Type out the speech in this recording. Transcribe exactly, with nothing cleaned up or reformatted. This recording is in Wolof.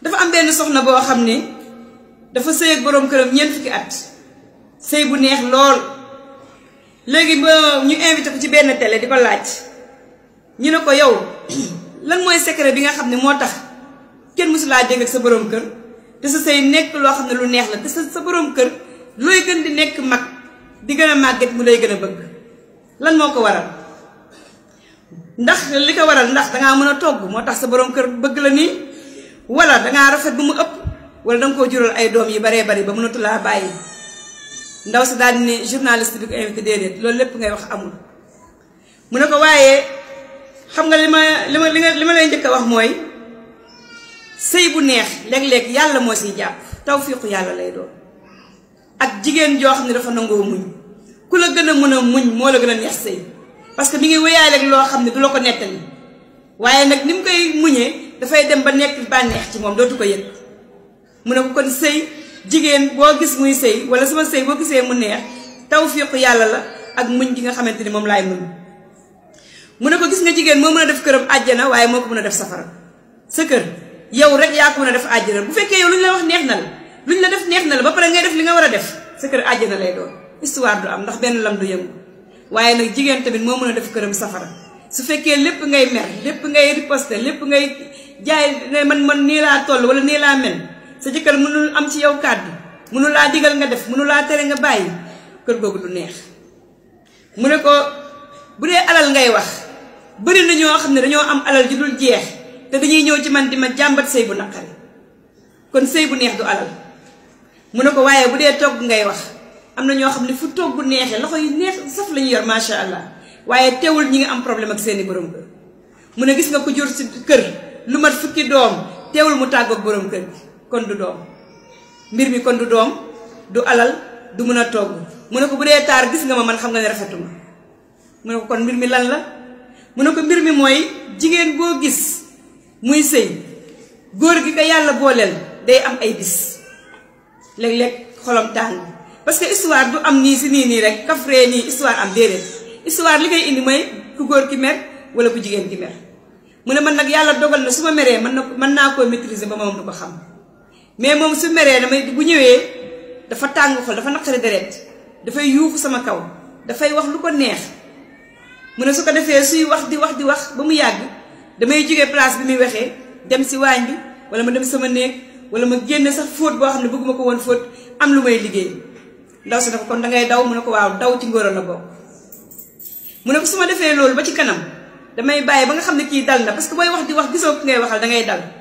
dafa am benn soxna boo xam ne dafa sëy ak boroom këram ñeent fukki at sëy bu neex lool léegi ba ñu invité ko ci benn télé di ko laaj ñu ne ko yow lan mooy secret bi nga xam ne moo tax kenn mësu laa dégg ak sa boroom kër te sa sëy nekk loo xam ne lu neex la te sa sa boroom kër looy gën di nekk mag di gën a màgget mu lay gën a bëgg lan moo ko waral ndax li ko waral ndax dangaa mën a togg moo tax sa boroom kër bëgg la nii wala dangaa rafet bu mu ëpp wala danga koo jural ay doom yi baree bari ba mënatu laa bàyyi ndaw si daal di ne journaliste bi ko invité déedéet loolu lépp ngay wax amul mu ne ko waaye xam nga li ma li ma li ma lay njëkk a wax mooy sëy bu neex léeg-léeg yàlla moo siy jàpp tawfiiqu yàlla lay doon ak jigéen joo xam ne dafa nangoo muñ ku la gën a mën a muñ moo la gën a neex sëy parce que mi ngi wéyaale ak loo xam ne du la ko nettali waaye nag ni mu koy muñee dafay dem ba nekk bànneex ci moom dootu ko yëg mu ne ko kon sëy jigéen boo gis muy sëy wala sama sëy boo gisee mu neex tawfiiqu yàlla la ak muñ gi nga xamante ni moom laay muñ mu ne ko gis nga jigéen moo mën a def këram àjjana waaye moo ko mën a def safara sa kër yow rek yaa ko mën a def àjjana bu fekkee yow lu ñu la wax neex na la lu ñu la def neex na la ba pare ngay def li nga war a def sa kër àjjana lay doon histoire du am ndax benn lam du yëngu waaye nag jigéen tamit moo mën a def këram safara su fekkee lépp ngay mer lépp ngay riposter lépp ngay jaay ne man man nii laa toll wala nii laa mel sa jëkkër mënul am ci yow kàddu mënul laa digal nga def mënul laa tere nga bàyyi kër googu du neex mu ne ko bu dee alal ngay wax bëri na ñoo xam ne dañoo am alal ji dul jeex te dañuy ñëw ci man di ma jàmbat sëy bu naqari kon sëy bu neex du alal mu ne ko waaye bu dee togg ngay wax am na ñoo xam ne fu togg neexee loxo yu neex saf la ñu yor macha allah waaye teewul ñi ngi am problème ak seeni borom kër mu ne gis nga ko jur si kër lu mat fukki doom teewul mu tàggoog borom kër bi kon du doom mbir mi kon du doom du alal du mën a togg mu ne ko bu dee taar gis nga ma man xam nga ne rafetuma mu ne ko kon mbir mi lan la mu ne ko mbir mi mooy jigéen boo gis muy sëy góor gi ko yàlla booleel day am ay bis léeg-léeg xolam tàng parce que histoire du am nii si nii nii rek kafree nii histoire am déedéet histoire li koy indi mooy ku góor ki mer wala ku jigéen ki mer mu ne man nag yàlla dogal na su ma meree mën na mën naa koo maîtriser ba moom du ko xam mais moom su meree damay bu ñëwee dafa tàng xol dafa naqari deret dafay yuuxu sama kaw dafay wax lu ko neex mu ne su ko defee suy wax di wax di wax ba mu yàgg damay jógee place bi muy waxee dem si waañ bi wala ma dem sama néeg wala ma génne sax fóot boo xam ne bëgguma ko woon fóot am lu may liggéey ndaw si dafa kon dangay daw mu ne ko waaw daw ci ngóoral la bokk mu ne ko su ma defee loolu ba ci kanam damay bàyyi ba nga xam ne kii dal na parce que booy wax di wax gisoo ki ngay waxal dangay dal